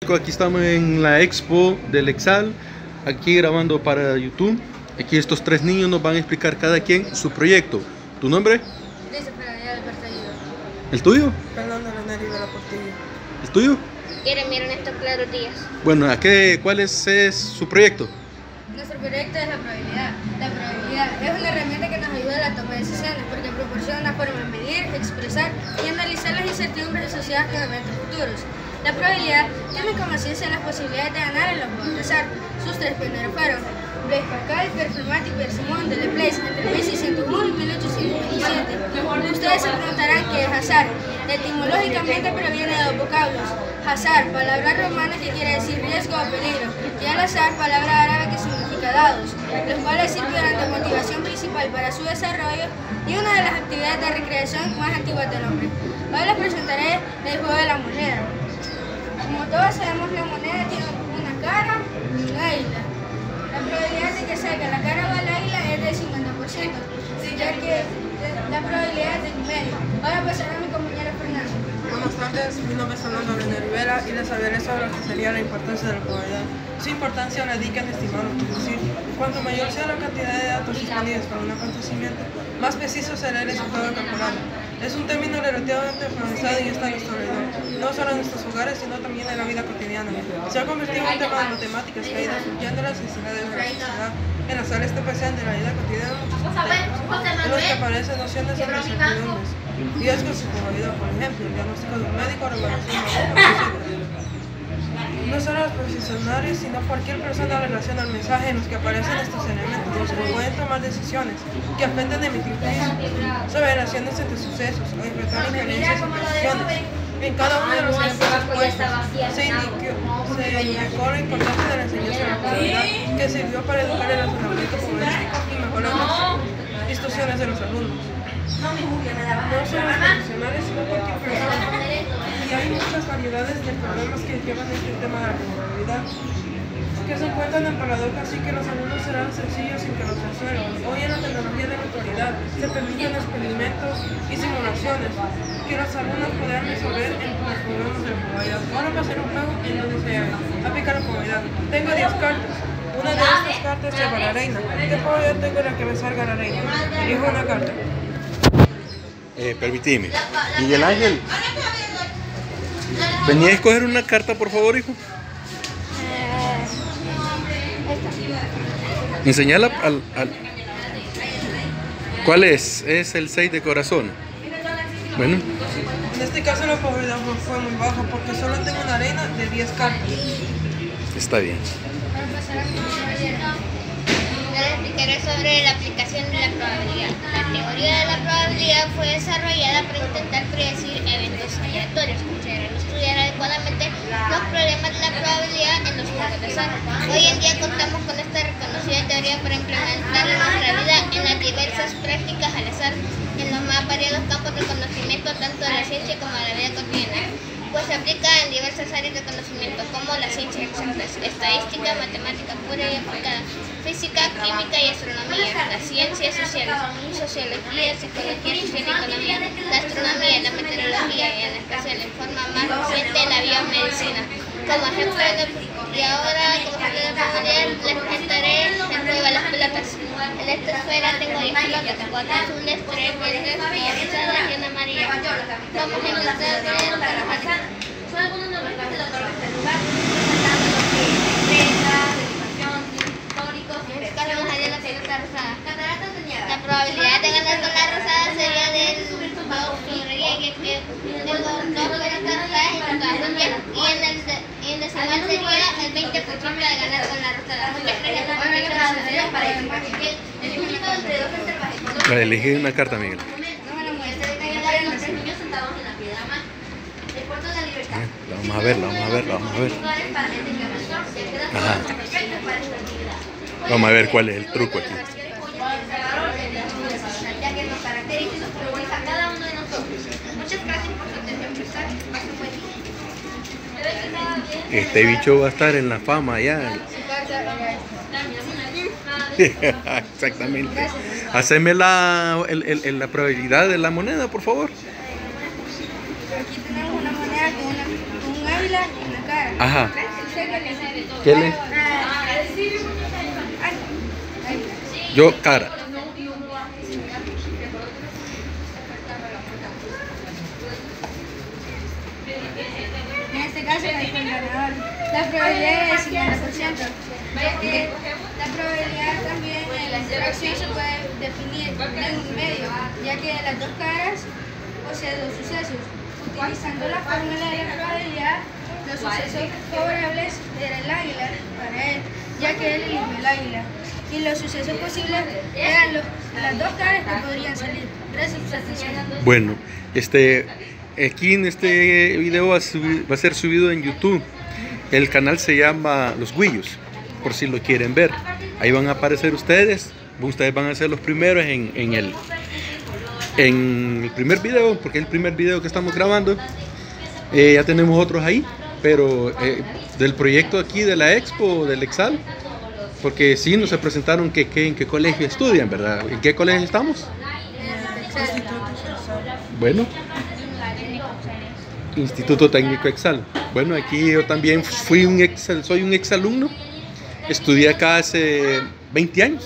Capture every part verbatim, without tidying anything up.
Aquí estamos en la expo del Exal, aquí grabando para YouTube. Aquí estos tres niños nos van a explicar cada quien su proyecto. ¿Tu nombre? ¿El tuyo? Fernando Leonel Rivera Portillo. ¿El tuyo? Jeremy Ernesto Claro Díaz. Bueno, ¿a qué, ¿cuál es, es su proyecto? Nuestro proyecto es la probabilidad. La probabilidad es una herramienta que nos ayuda a la toma de decisiones porque proporciona una forma de medir, expresar y analizar las incertidumbres asociadas con eventos futuros. La probabilidad tiene como ciencia las posibilidades de ganar en los juegos de azar. Sus tres pioneros fueron Blaise Pascal, Pierre Fermat y Pierre Simon de Laplace entre mil seiscientos uno y mil ochocientos veintisiete. Ustedes se preguntarán qué es azar. Etimológicamente proviene de dos vocablos. Hazar, palabra romana que quiere decir riesgo o peligro, y al azar, palabra árabe que significa dados, los cuales sirvieron de motivación principal para su desarrollo y una de las actividades de recreación más antiguas del hombre. Hoy les presentaré el juego de la moneda. Como todos sabemos, la moneda tiene una cara y un águila. La probabilidad de que salga la cara o el águila es del cincuenta por ciento, ya que la probabilidad es del medio. Ahora pasará a mi compañero Fernando. Buenas tardes, mi nombre es Fernando Leonel Rivera y les hablaré sobre lo que sería la importancia de la probabilidad. Su importancia radica en estimarlo, es decir, cuanto mayor sea la cantidad de datos disponibles para un acontecimiento, más preciso será el resultado calculado. Es un término relativamente formalizado y está en nuestro alrededor, no solo en nuestros hogares, sino también en la vida cotidiana. Se ha convertido en un tema de matemáticas que ha ido surgiendo las necesidades de la sociedad. En la sala está presente en la vida cotidiana muchos contextos, en los que aparecen nociones sobre incertidumbres, riesgos y probabilidad, por ejemplo, el diagnóstico de un médico o regulación de un no solo los profesionales, sino cualquier persona relaciona el mensaje en los que aparecen estos elementos, los que pueden tomar decisiones que afectan de emitir juicios sobre relaciones entre sucesos o enfrentar injerencias y presiones. En cada uno de los ejemplos expuestos se indicó, se indicó la importancia de la enseñanza de la probabilidad que sirvió para educar el razonamiento probabilístico y mejorar las instrucciones de los alumnos. No solo los profesionales, sino cualquier persona. Y hay muchas variedades de problemas que llevan este tema de la probabilidad, que se encuentran en paradojas así que los alumnos serán sencillos sin que los resuelvan. Hoy en la tecnología de la actualidad se permiten experimentos y simulaciones que los alumnos podrán resolver en los problemas de la probabilidad. Ahora va a ser un juego en donde se aplica la probabilidad. Tengo diez cartas. Una de estas cartas lleva la reina. ¿Qué probabilidad tengo de que me salga la reina? Elijo una carta. Eh, permitime. Miguel Ángel, ¿venía a escoger una carta, por favor, hijo? Enseñala al, al... ¿Cuál es? Es el seis de corazón. Bueno. En este caso la probabilidad fue muy baja porque solo tengo una reina de diez cartas. Está bien. Yo les explicaré sobre la aplicación de la probabilidad. La teoría de la probabilidad fue desarrollada para intentar predecir eventos aleatorios, considerar y estudiar adecuadamente los problemas de la probabilidad en los juegos de azar. Hoy en día contamos con esta reconocida teoría para implementarla en nuestra vida en las diversas prácticas al azar, en los más variados campos de conocimiento, tanto de la ciencia como de la vida cotidiana, pues se aplica en diversas áreas de conocimiento como las ciencias exactas, estadística, matemática pura y aplicada, física, química y astronomía, las ciencias sociales, sociología, psicología social y economía, la astronomía, la meteorología y en especial en forma más reciente la biomedicina. Como ejemplo de, y ahora como ejemplo de probabilidad les presentaré el juego de las pelotas. En esta esfera tengo diez pelotas, cuatro azules, tres verdes, una rosada y una amarilla. Vamos a intentar ver la roja. Son algunos nombres de los colores del lugar, empresas, dedicación, históricos, y en este caso nos haría la pelota rosada. La probabilidad de ganar con la rosada sería del dos sobre que tengo dos pelotas rosadas y todas son diez. Y en el y en decimal sería el veinte por ciento de ganar con la rosada. Muchas gracias por mi presentación para elegir entre dos reservas. Para elegir una carta, Miguel. La vamos a ver, la vamos a ver, la vamos a ver. Ajá. Vamos a ver cuál es el truco aquí. Este bicho va a estar en la fama allá. Exactamente. Haceme la, el, el, la probabilidad de la moneda, por favor. Aquí tenemos una moneda con, una, con un águila en la cara. Ajá. ¿Qué le? Yo, cara. En este caso, el ganador. La probabilidad es cincuenta por ciento, ya que la probabilidad también en la interacción se puede definir en un medio, ya que las dos caras poseen dos sucesos. Utilizando la fórmula de la probabilidad, los sucesos favorables eran el águila para él, ya que él eligió el águila. Y los sucesos posibles eran los, las dos caras que podrían salir. Gracias por su atención. Bueno, este, aquí en este video va a, subir, va a ser subido en YouTube. El canal se llama Los Guillos, por si lo quieren ver. Ahí van a aparecer ustedes. Ustedes van a ser los primeros en, en, el, en el primer video, porque es el primer video que estamos grabando. Eh, ya tenemos otros ahí, pero eh, del proyecto aquí de la Expo, del Exal, porque sí nos se presentaron que, que, en qué colegio estudian, ¿verdad? ¿En qué colegio estamos? Bueno, Instituto Técnico Exal. Bueno, aquí yo también fui un ex, soy un exalumno. Estudié acá hace veinte años.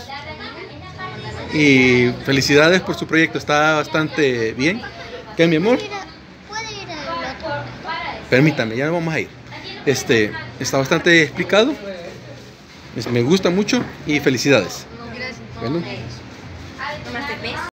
Y felicidades por su proyecto, está bastante bien. ¿Qué, mi amor? Permítame, ya vamos a ir. Este, está bastante explicado. Me gusta mucho y felicidades. Gracias. Bueno.